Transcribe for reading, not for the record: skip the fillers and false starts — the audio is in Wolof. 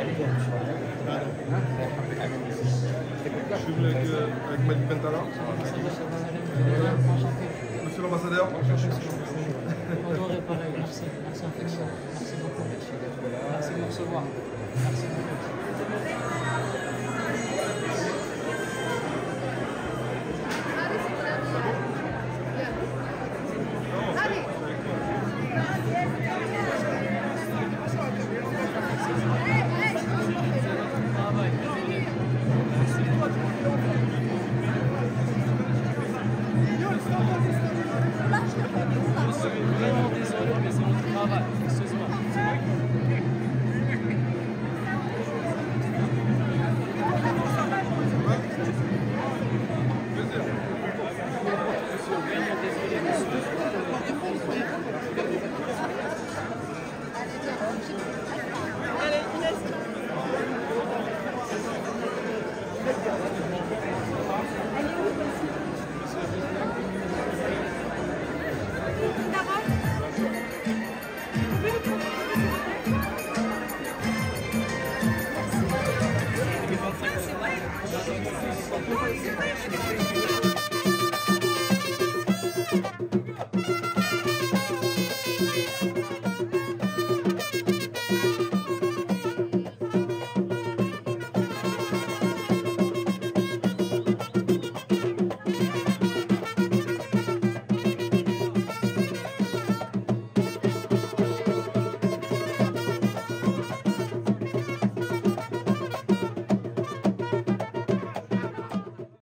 Je suis venu avec Malik Bentala. Monsieur l'ambassadeur. Bonjour et pareil, merci infiniment. Merci beaucoup. Merci de me recevoir. Merci beaucoup.